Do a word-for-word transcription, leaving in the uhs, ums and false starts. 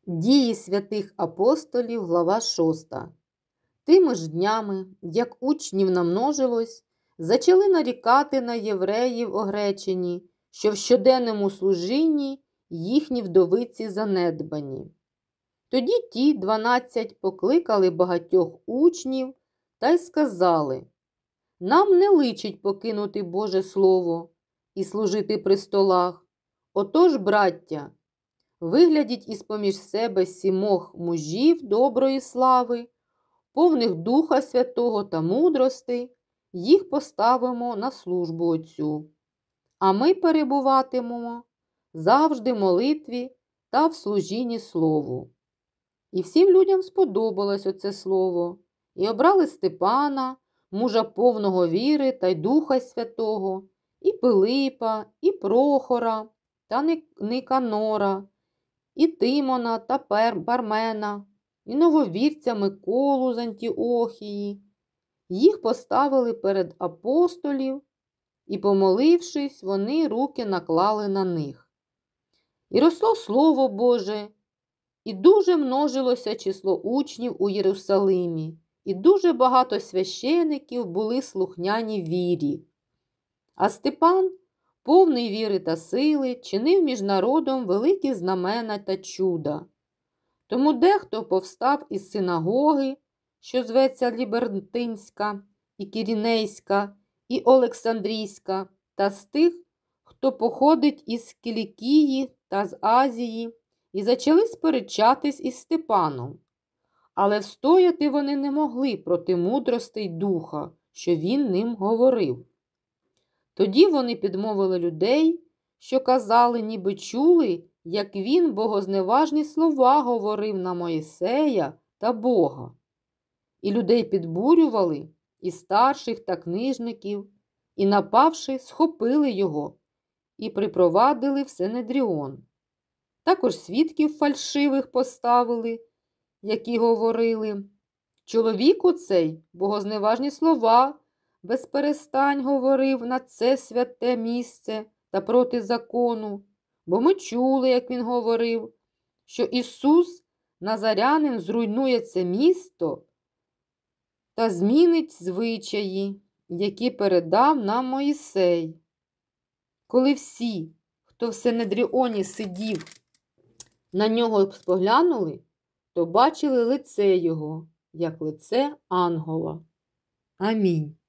Дії святих апостолів, глава шоста. Тими ж днями, як учнів намножилось, зачали нарікати на євреїв огречені, що в щоденному служінні їхні вдовиці занедбані. Тоді ті дванадцять покликали багатьох учнів та й сказали: «Нам не личить покинути Боже Слово і служити при столах. Отож, браття, виглядіть із-поміж себе сімох мужів доброї слави, повних Духа Святого та мудрости, їх поставимо на службу Отцю. А ми перебуватимемо завжди в молитві та в служінні Слову». І всім людям сподобалось оце слово, і обрали Степана, мужа повного віри та й Духа Святого, і Пилипа, і Прохора, та Никанора, і Тимона та Пармена, і нововірця Миколу з Антіохії. Їх поставили перед апостолів, і, помолившись, вони руки наклали на них. І росло Слово Боже, і дуже множилося число учнів у Єрусалимі, і дуже багато священиків були слухняні вірі. А Степан, повний віри та сили, чинив між народом великі знамена та чуда. Тому дехто повстав із синагоги, що зветься Лібертинська, і Кірінейська, і Олександрійська, та з тих, хто походить із Кілікії та з Азії, і зачали сперечатись із Степаном. Але встояти вони не могли проти мудростей Духа, що він ним говорив. Тоді вони підмовили людей, що казали, ніби чули, як він богозневажні слова говорив на Моїсея та Бога. І людей підбурювали, і старших та книжників, і, напавши, схопили його і припровадили в Синедріон. Також свідків фальшивих поставили, які говорили: «Чоловік оцей богозневажні слова безперестань говорив на це святе місце та проти закону, бо ми чули, як він говорив, що Ісус, Назарянин, зруйнує це місто та змінить звичаї, які передав нам Моїсей». Коли всі, хто в Синедріоні сидів, на нього споглянули, то бачили лице його, як лице ангела. Амінь.